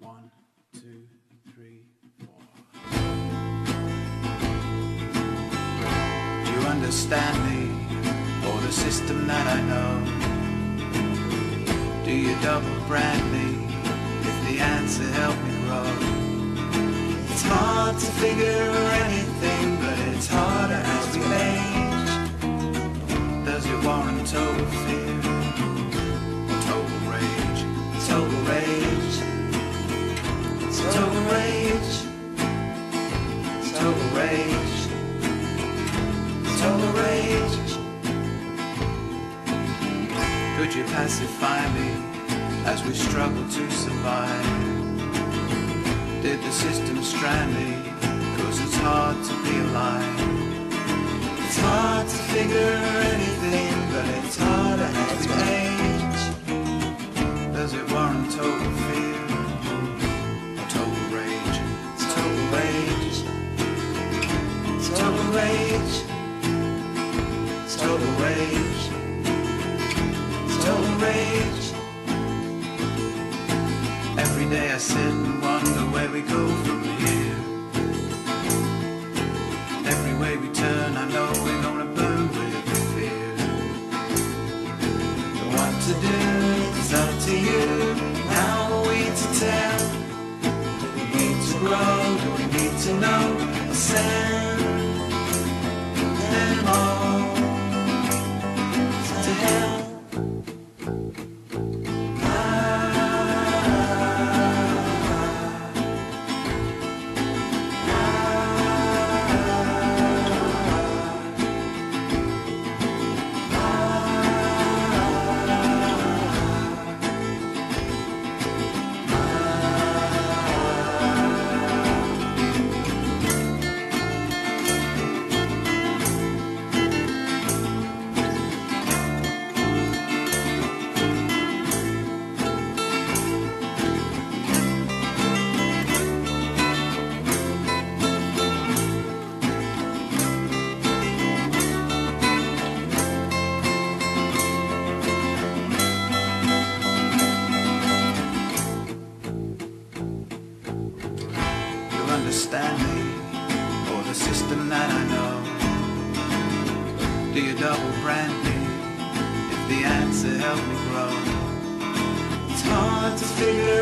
1, 2, 3, 4. Do you understand me, or the system that I know? Do you double brand me, if the answer helped me grow? It's hard to figure anything, but it's harder as we age. Does it warrant total fear, or total rage? Total rage, total rage, total rage, total rage. Could you pacify me as we struggle to survive? Did the system strand me, 'cause it's hard to be alive? It's hard to figure anything, but it's harder as we age. Does it warrant total fear, or total rage? Total rage, total rage, total rage, total rage. Every day I sit and wonder where we go from here. Every way we turn I know we're gonna burn with fear. But what to do is up to you. How are we to tell? Do we need to grow? Do we need to know? Or send them all to hell? Understand me, or the system that I know? Do you double brand me, if the answer helped me grow? It's hard to figure